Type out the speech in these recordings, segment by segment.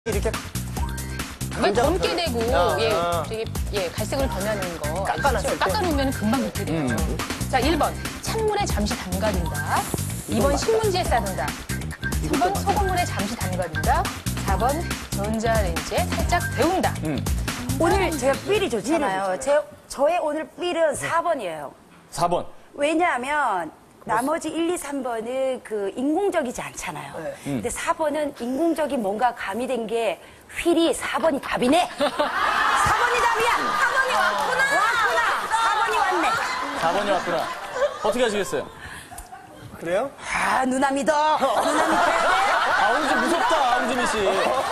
이렇게 왜 검게 되고 되게 갈색으로 변하는 거 깎아놨을 때. 깎아놓으면 금방 그렇게 돼요. 자, 1번 찬물에 잠시 담가둔다. 2번 신문지에 싸둔다. 3번 소금물에 잠시 담가둔다. 4번 전자레인지에 살짝 데운다. 오늘 제가 삘이 좋잖아요. 저의 오늘 삘은 4번이에요. 4번. 왜냐하면 나머지 1, 2, 3번은 그 인공적이지 않잖아요. 근데 4번은 인공적인 뭔가 가미된 게 휠이 4번이 답이네. 4번이 답이야. 4번이 왔구나. 4번이 왔네. 4번이 왔구나. 어떻게 하시겠어요? 그래요? 아, 누나 믿어. 누나 믿어야 홍진 무섭다, 홍진희 씨.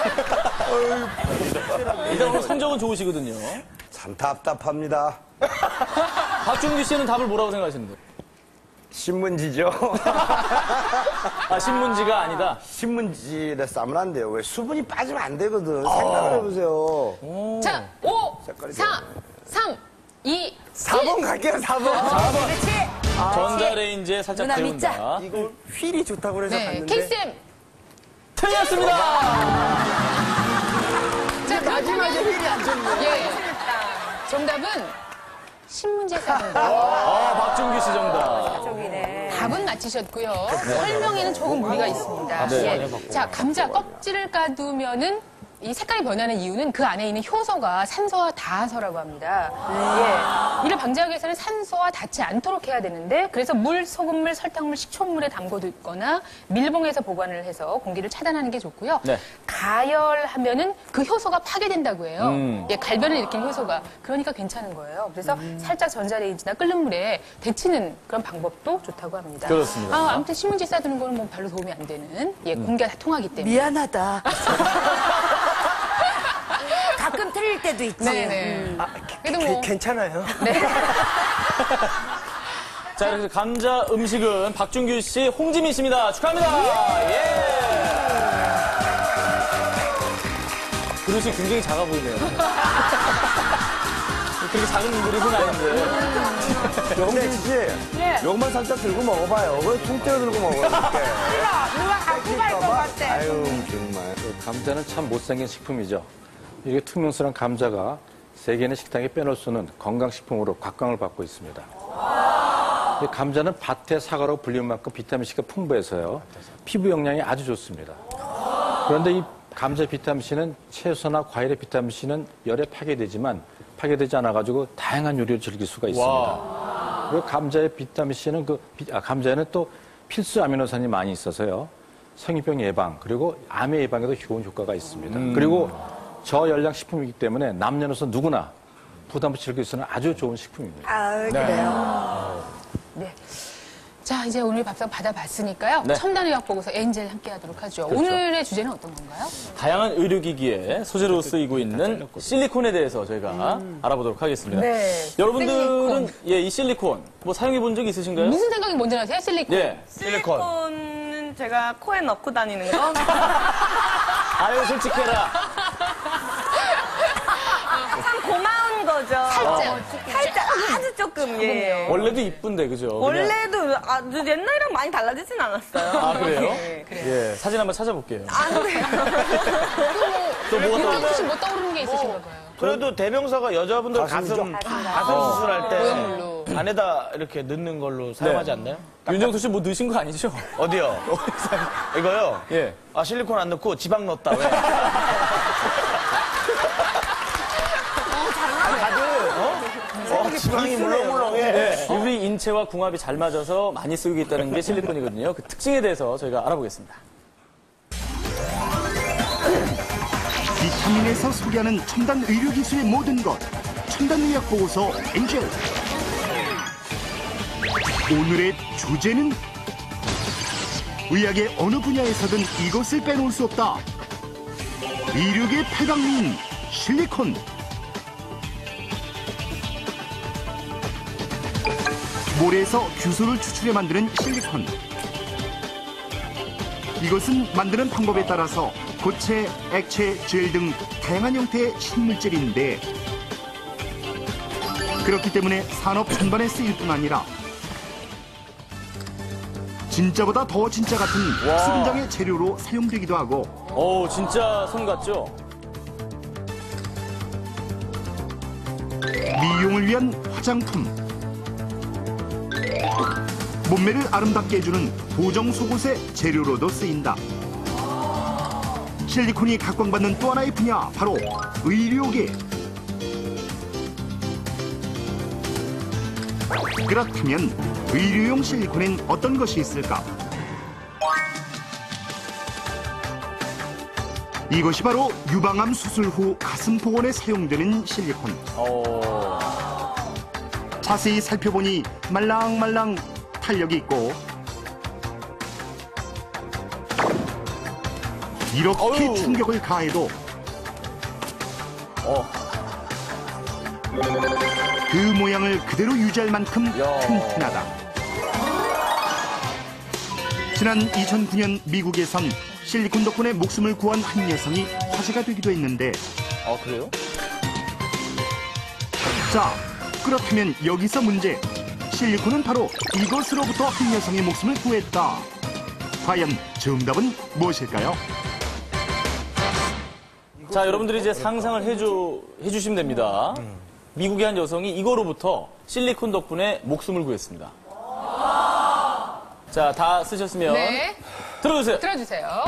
일단 오늘 성적은 좋으시거든요. 참 답답합니다. 박준규 씨는 답을 뭐라고 생각하시는데? 신문지죠. 아, 신문지가 아니다. 신문지를 싸면 안 돼요. 왜 수분이 빠지면 안 되거든. 생각을 해보세요. 자, 5, 색깔이 4, 3, 2, 4번 갈게요, 4번. 그렇지. 전자레인지에 살짝 누나 데운다. 믿자. 이거 휠이 좋다고 그래서 네, 갔는데. 케이쌤. 틀렸습니다! 자, 마지막에 휠이 안 좋네. 예. 정답은 신문지에 싸둔다. 박준규 씨 정답. 저기네. 답은 맞히셨고요. 설명에는 조금 무리가 있습니다. 예. 자, 감자 껍질을 까두면은 이 색깔이 변하는 이유는 그 안에 있는 효소가 산소와 닿아서라고 합니다. 예. 이를 방지하기 위해서는 산소와 닿지 않도록 해야 되는데, 그래서 물, 소금물, 설탕물, 식초물에 담궈두거나 밀봉해서 보관을 해서 공기를 차단하는 게 좋고요. 네. 가열하면은 그 효소가 파괴된다고 해요. 예, 갈변을 일으키는 효소가. 그러니까 괜찮은 거예요. 그래서 살짝 전자레인지나 끓는 물에 데치는 그런 방법도 좋다고 합니다. 그렇습니다. 아무튼 신문지 싸두는 거는 뭐 별로 도움이 안 되는, 예, 공기가 다 통하기 때문에. 미안하다. 가끔 틀릴 때도 있지. 네네. 그래도 뭐. 괜찮아요. 자, 이렇게 감자 음식은 박준규 씨, 홍지민 씨입니다. 축하합니다. 예. 그릇이 굉장히 작아 보이네요. 그렇게 작은 그릇은 아닌데. 홍진 씨, 요것만 살짝 들고 먹어봐요. 왜 통째로 들고 먹어요? 누가 갖고 갈 것 같아. 아유, 정말. 감자는 참 못생긴 식품이죠. 이게 투명스러운 감자가 세계인의 식탁에 빼놓을 수 없는 건강식품으로 각광을 받고 있습니다. 이 감자는 밭의 사과로 불리는 만큼 비타민C가 풍부해서요. 피부 영양이 아주 좋습니다. 그런데 이 감자 비타민C는 채소나 과일의 비타민C는 열에 파괴되지만 파괴되지 않아가지고 다양한 요리를 즐길 수가 있습니다. 그리고 감자의 비타민C는 감자에는 또 필수 아미노산이 많이 있어서요. 성인병 예방 그리고 암의 예방에도 좋은 효과가 있습니다. 그리고 저열량 식품이기 때문에 남녀노소 누구나 부담 없이 즐길 수 있는 아주 좋은 식품입니다. 아, 그래요. 네. 자, 이제 오늘 밥상 받아봤으니까요. 네. 첨단의학 보고서 엔젤 함께 하도록 하죠. 그렇죠. 오늘의 주제는 어떤 건가요? 다양한 의료기기에 소재로 쓰이고 있는 실리콘에 대해서 저희가 알아보도록 하겠습니다. 네. 여러분들은 이 실리콘 뭐 사용해 본 적 있으신가요? 무슨 생각이 먼저 나세요? 실리콘. 예. 실리콘은 제가 코에 넣고 다니는 거. 아유, 솔직해라. 참 고마운 거죠. 살짝 아주 조금, 예. 원래도 이쁜데, 그죠? 그냥. 원래도 아주 옛날이랑 많이 달라지진 않았어요. 아, 그래요? 예. 예. 사진 한번 찾아볼게요. 안 돼요. 또 뭐가 윤정 또. 씨 뭐 떠오르는 게 있으신가 봐요. 그래도 대명사가 여자분들 가슴 수술할 때 모형물로. 안에다 이렇게 넣는 걸로 사용하지 않나요? 윤정수 씨 뭐 넣으신 거 아니죠? 어디요? 이거요? 예. 아, 실리콘 안 넣고 지방 넣었다, 왜? 지방이 물렁물렁해. 우리 인체와 궁합이 잘 맞아서 많이 쓰고 있다는 게 실리콘이거든요. 그 특징에 대해서 저희가 알아보겠습니다. 비타민에서 소개하는 첨단 의료 기술의 모든 것. 첨단 의학 보고서 엔젤. 오늘의 주제는 의학의 어느 분야에서든 이것을 빼놓을 수 없다. 이륙의 팔방미인 실리콘. 모래에서 규소를 추출해 만드는 실리콘. 이것은 만드는 방법에 따라서 고체, 액체, 젤 등 다양한 형태의 신물질인데 그렇기 때문에 산업 전반에 쓰일 뿐 아니라 진짜보다 더 진짜 같은 수분장의 재료로 사용되기도 하고 오, 진짜 손 같죠? 미용을 위한 화장품. 몸매를 아름답게 해주는 보정 속옷의 재료로도 쓰인다. 실리콘이 각광받는 또 하나의 분야, 바로 의료계. 그렇다면 의료용 실리콘엔 어떤 것이 있을까? 이것이 바로 유방암 수술 후 가슴 복원에 사용되는 실리콘. 자세히 살펴보니 말랑말랑 탄력이 있고 이렇게 어휴. 충격을 가해도 그 모양을 그대로 유지할 만큼 튼튼하다. 지난 2009년 미국에선 실리콘 덕분에 목숨을 구한 한 여성이 화제가 되기도 했는데, 아, 그래요? 자, 그렇다면 여기서 문제. 실리콘은 바로 이것으로부터 한 여성의 목숨을 구했다. 과연 정답은 무엇일까요? 자, 여러분들이 이제 상상을 해주시면 됩니다. 미국의 한 여성이 이거로부터 실리콘 덕분에 목숨을 구했습니다. 자, 다 쓰셨으면 네. 들어주세요. 들어주세요.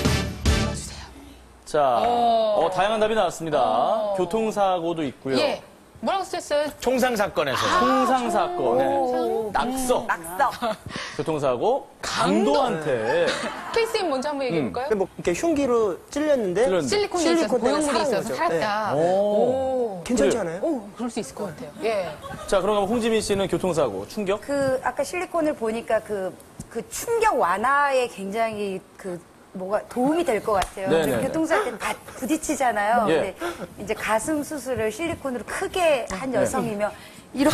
자, 다양한 답이 나왔습니다. 교통사고도 있고요. 예. 뭐라고 쓰셨어요? 총상 사건에서. 총상사건, 네. 낙석, 낙석. 교통사고, 강도한테 케이스님 먼저 한번 얘기해볼까요? 뭐 이렇게 흉기로 찔렸는데 찔렀는데. 실리콘이 실리콘 있어서, 때문에 고용물이 살아난 있어서 거죠. 살았다. 네. 오. 괜찮지 그래요. 않아요? 오, 그럴 수 있을 것 같아요. 예. 자, 그럼 홍지민 씨는 교통사고, 충격? 그 아까 실리콘을 보니까 그 충격 완화에 굉장히 뭐가 도움이 될 것 같아요. 네네네. 교통사고 때 부딪히잖아요. 예. 근데 이제 가슴 수술을 실리콘으로 크게 한 여성이면 이렇게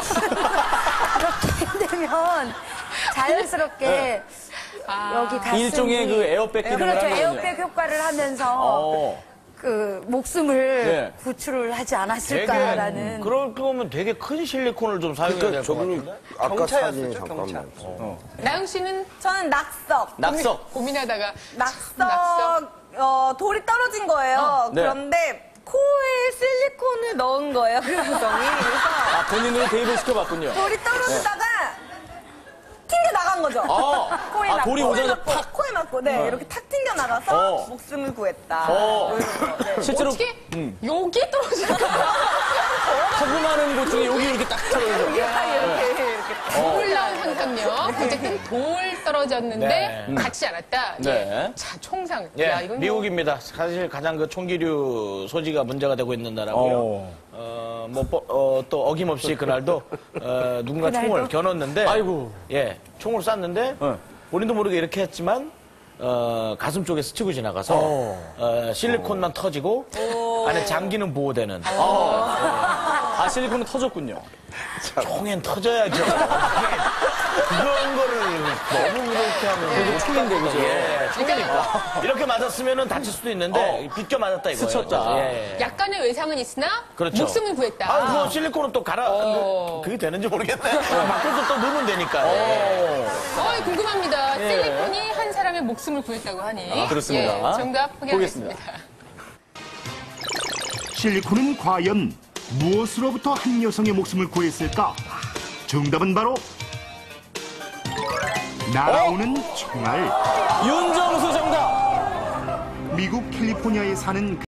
되면 자연스럽게 여기 가슴이 일종의 그 에어백 기능을 그렇죠. 한 거군요. 에어백 효과를 하면서 그 목숨을 네. 구출을 하지 않았을까라는. 그럴 거면 되게 큰 실리콘을 좀 사용해야 될 것 같은데. 아까 사진이 잠깐만. 나영 씨는 저는 낙석. 낙석. 고민하다가 낙석. 돌이 떨어진 거예요. 네. 그런데 코에 실리콘을 넣은 거예요, 그 여성이. 그래서 아, 본인으로 대입을 시켜봤군요. 돌이 떨어지다가 튕겨 나간 거죠. 코에 아, 맞고. 돌이 오자마자 팍! 코에 맞고, 네, 이렇게 탁 튕겨 나가서 어. 목숨을 구했다. 어. 네. 실제로 어떻게 여기에 떨어질까? 하고 많은 곳 중에 여기 이렇게 딱 떨어져. 이렇게. 돌 나온 상상력. 어쨌든 돌 떨어졌는데 네. 닿지 않았다. 네. 예. 자, 총상. 예, 야, 이건 미국입니다. 사실 가장 그 총기류 소지가 문제가 되고 있는 나라고요. 또 어김없이 그날도 누군가 총을 겨눴는데, 아이고. 예, 총을 쐈는데 네. 본인도 모르게 이렇게 했지만 가슴 쪽에 스치고 지나가서 실리콘만 터지고 안에 장기는 보호되는. 아, 실리콘은 터졌군요. 총엔 터져야죠. 그런 거를 너무 그렇게 하면. 그래도 총인데, 그죠? 예, 총이니까. 이렇게 맞았으면 다칠 수도 있는데 비껴 맞았다 이거예요. 스쳤다. 예. 약간의 외상은 있으나 그렇죠. 목숨을 구했다. 아, 그거 실리콘은 또 그게 되는지 모르겠네. 바꿔서 또 넣으면 되니까. 궁금합니다. 실리콘이 한 사람의 목숨을 구했다고 하니. 그렇습니다. 예, 정답 보겠습니다. 확인하겠습니다. 실리콘은 과연 무엇으로부터 한 여성의 목숨을 구했을까? 정답은 바로 날아오는 총알. 윤정수 정답! 미국 캘리포니아에 사는